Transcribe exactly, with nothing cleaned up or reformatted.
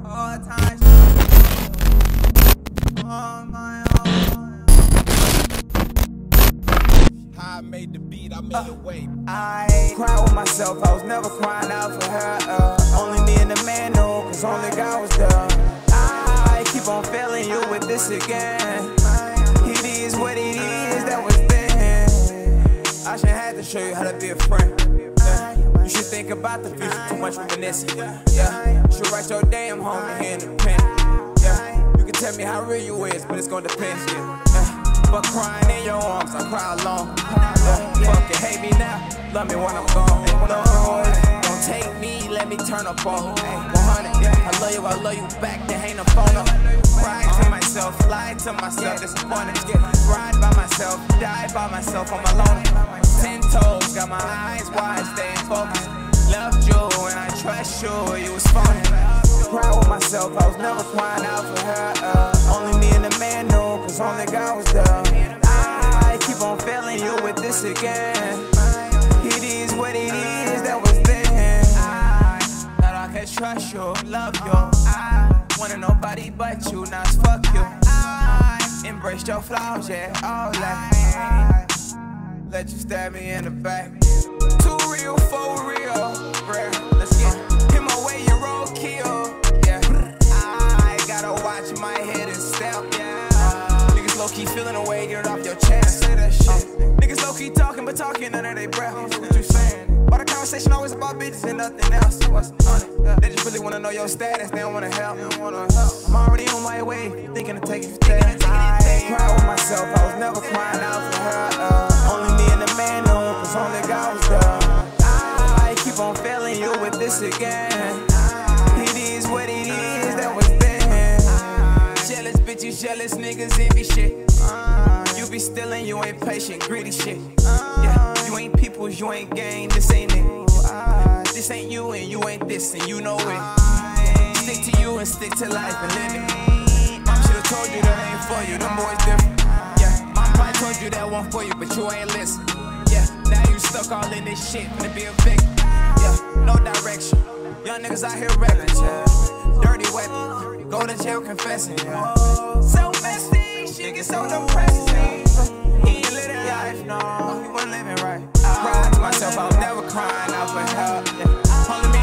all times. On my own. How I made the beat, I made the way. I cried with myself, I was never crying out for her. Uh, only me and the man knew, cause only God was there. I keep on failing you with this again. It is what it is, that was then. I should have to show you how to be a friend. Yeah. You should think about the future, too much reminiscing. Yeah. You should write your damn homie here in the pen. Yeah. You can tell me how real you is, but it's gonna depend. Yeah. Yeah. But crying in your arms, I cry alone. Yeah. Fuck it, hate me now, love me when I'm gone. No, don't take me, let me turn up on one hundred. Yeah. I love you, I love you back, there ain't no phone up. Cry to myself, lie to myself, disappointed. Ride by myself, die by myself on my loner. Ten toes, got my eyes wide, staying focused. Loved you and I trust you, you was phony. Cry with myself, I was never crying out for her. Uh, only me and the man knew, cause only God was there. I keep on failing you with this again. It is what it is, that was then. I thought I could trust you, love you. I wanted nobody but you, now it's fuck you. I embraced your flaws, yeah, all that. Let you stab me in the back. Too real, for real, bruh. Let's get him away, you roadkill. Yeah, I gotta watch my head and step. Yeah, niggas low key feeling away, get it off your chest. Say that shit. Niggas low key talking, but talking under their breath. What you saying? Why the conversation always about bitches and nothing else? What's on it? They just really wanna know your status. They don't wanna help. They don't wanna help. I'm already on my way, thinking of taking it there. I cried with myself, I was never crying out for her. Uh, only me and the man knew, cause only God was there. I keep on failing you with this again. It is what it is, that was then. Jealous bitches, jealous niggas, envy shit. You be stealing, you ain't patient, greedy shit. Yeah, you ain't peoples, you ain't gang, this ain't it. This ain't you and you ain't this and you know it. Stick to you and stick to life and live it. Mom should've told you that ain't for you, them boys different. Yeah, mom probably told you that one for you, but you ain't listen. Yeah, now you stuck all in this shit, finna be a victim. Yeah, no direction. Young niggas out here reckless, yeah. Dirty weapon, go to jail confessing, yeah. So messy, shit get so depressing. He ain't living life, no, he wasn't living right. Cried to myself, I was never crying out for help. Yeah. Only me